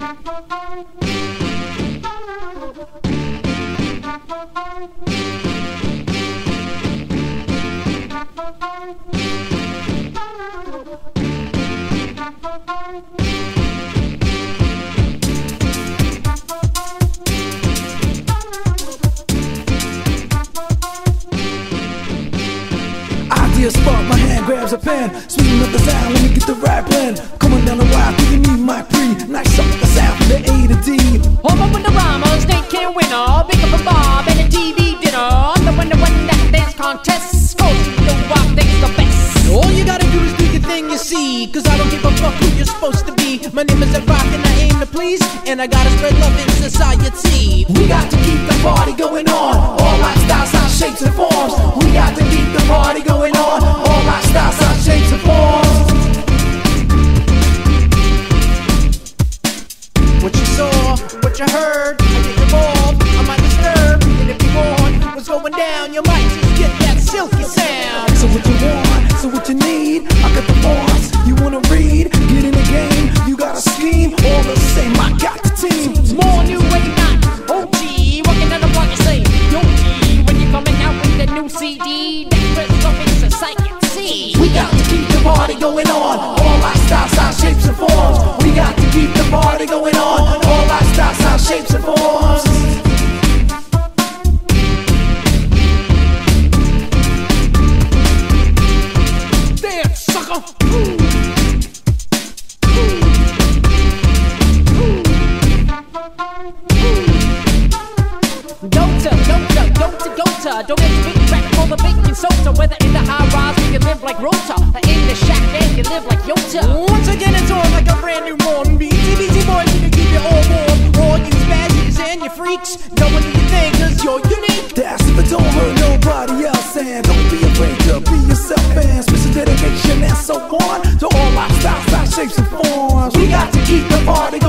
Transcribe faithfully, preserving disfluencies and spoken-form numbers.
Spark, my hand grabs a pen, sweeten up the sound, let me get the right blend. Coming down the wire, do you need my pre? Nice up the sound from the A to D. Hold up with the rhymers, they can win all. Big up a Bob and a T V dinner. I'm the one that won that dance contest. Cause you know I think's the best. All you gotta do is do your thing, you see. Cause I don't give a fuck who you're supposed to be. My name is Rock and I aim to please. And I gotta spread love in society. We got to keep the party going on. All lifestyles, sounds, shapes and forms. We got to keep the party going on. All lifestyles, sounds, shapes and forms. What you saw, what you heard, I get involved, I might disturb. And if you want what's going down, you might just get that silky sound. So what you want, so what you need, I got the forms. You wanna read, get in the game, you gotta scheme. All the same, I got the team. More new way, not O G. Walking down the block and say, yo G. When you're coming out with the new C D, that rest of it's a sight you see. We got to keep the party going on. All lifestyles, sounds, shapes and forms. We got to keep the party going on. All lifestyles, sounds, shapes and forms. Damn, sucker! Go-to, go-to, go-to, go-to. Don't get the big crack for the baking soda. Whether in the high rise, you can live like Rota, or in the shack, and you live like Yota. Once again, it's on like a brand new morning. B T B T boys, you can keep it all warm. All you spazzies and your freaks, know what you think, cause you're unique. That's if it don't hurt nobody else. And don't be afraid to be yourself. And special dedication and so on to all lifestyles, sounds, shapes and forms. We got to keep the party